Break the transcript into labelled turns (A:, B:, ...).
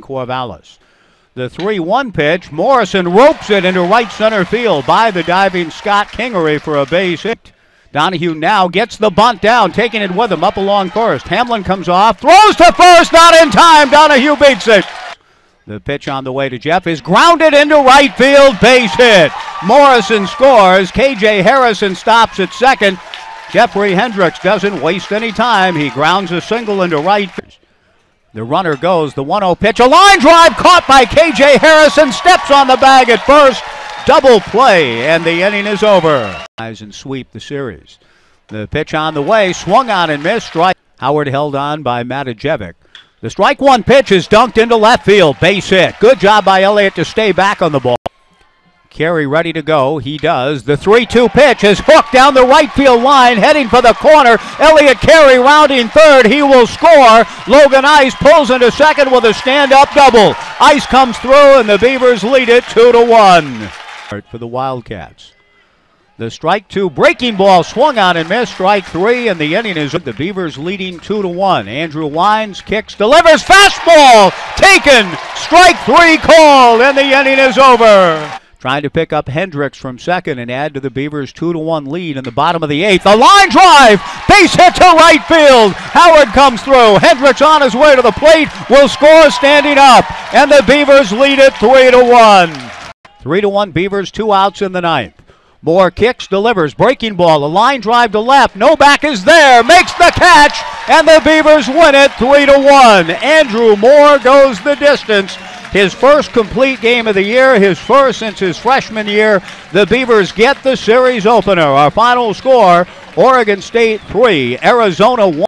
A: Corvallis. The 3-1 pitch, Morrison ropes it into right center field by the diving Scott Kingery for a base hit. Donahue now gets the bunt down, taking it with him up along first. Hamlin comes off, throws to first, not in time. Donahue beats it. The pitch on the way to Jeff is grounded into right field, base hit. Morrison scores. KJ Harrison stops at second. Jeffrey Hendricks doesn't waste any time. He grounds a single into right. The runner goes, the 1-0 pitch, a line drive caught by KJ Harrison, steps on the bag at first. Double play, and the inning is over. And sweep the series. The pitch on the way, swung on and missed. Strike. Howard held on by Matajevic. The strike one pitch is dunked into left field. Base hit. Good job by Elliott to stay back on the ball. Carey ready to go. He does. The 3-2 pitch is hooked down the right field line, heading for the corner. Elliott Carey rounding third. He will score. Logan Ice pulls into second with a stand-up double. Ice comes through, and the Beavers lead it 2-1. For the Wildcats. The strike two breaking ball swung on and missed. Strike three, and the inning is the Beavers leading 2-1. Andrew Wines kicks, delivers, fastball taken. Strike three called, and the inning is over. Trying to pick up Hendricks from second and add to the Beavers' 2-1 lead in the bottom of the eighth. A line drive, base hit to right field. Howard comes through. Hendricks on his way to the plate, will score standing up, and the Beavers lead it 3-1. 3-1 Beavers, 2 outs in the ninth. Moore kicks, delivers, breaking ball, a line drive to left. Novak is there, makes the catch, and the Beavers win it 3-1. Andrew Moore goes the distance. His first complete game of the year, his first since his freshman year. The Beavers get the series opener. Our final score, Oregon State 3, Arizona 1.